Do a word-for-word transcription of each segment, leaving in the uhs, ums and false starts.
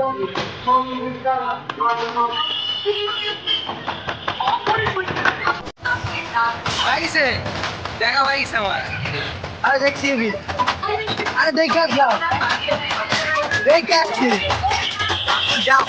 ভাইছে দেখা ভাইছে আমার আরে দেখছি আরে দেখা যাও দেখা যাও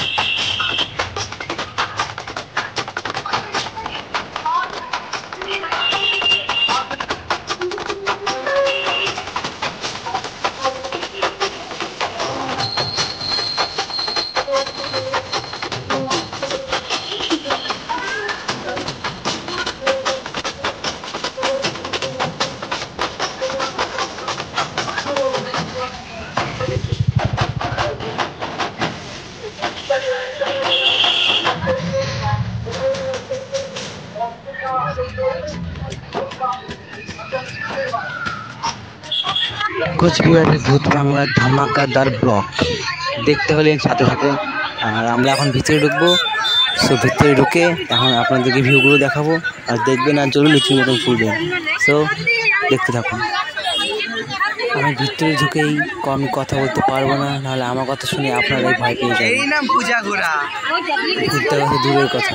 কোচবিহারের ভূত বাংলার ধামাকাদার ব্লগ দেখতে হলে সাথে সাথে আর আমরা এখন ভিতরে ঢুকবো। সো ভিতরে ঢুকে এখন আপনাদেরকে ভিউগুলো দেখাবো আর দেখবেন আর জরুরি লিচুর মতন ফুলবেন। সো দেখতে থাকুন। আমি ভিতরে ঢুকেই আমি কথা বলতে পারবো না, নাহলে আমার কথা শুনে আপনারাই ভয় পেয়ে যাবেন। এই নাম পূজা ঘোরা ঘুরতে গেছে দূরের কথা।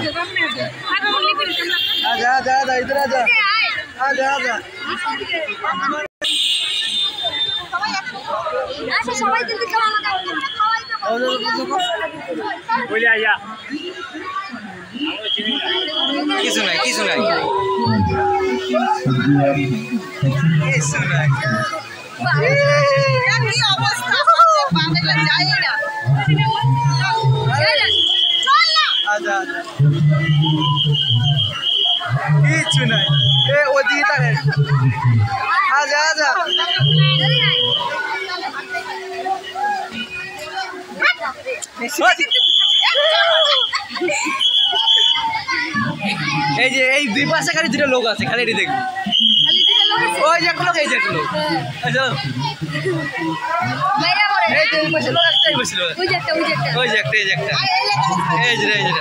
আজা আজা আজা ইধর আজা আজা আজা আচ্ছা সবাই দিদি খাওয়া বলে আয়া কিছু নাই কিছু নাই কিছু নাই কি অবস্থা বাংলা যায় না চল না আজা আজা কিছু নাই এ ওদিকে তাকে আজা আজা এই যে এই দুই পাশে খালি দুটো লোক আছে, খালি এটি দেখবি। ওই যে একটা লোক, এই যে একটা লোক, এই যে পাশে লোক একটাই বসছিল, ওই যে একটা এই যে একটা এই যে এই যে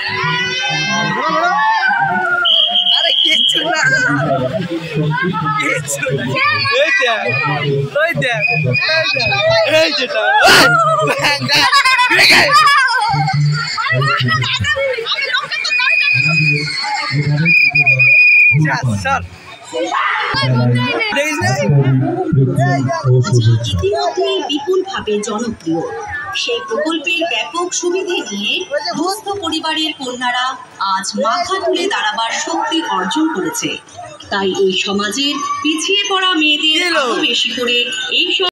আরে কিচ্ছু না কিচ্ছু না এই দেখ ওই দেখ এই যেটা ইতিমধ্যেই বিপুলভাবে জনপ্রিয় সেই প্রকল্পের ব্যাপক সুবিধে নিয়ে দুস্থ পরিবারের কন্যারা আজ মাথা তুলে দাঁড়াবার শক্তি অর্জন করেছে। তাই এই সমাজের পিছিয়ে পড়া মেয়েদের আরো বেশি করে এই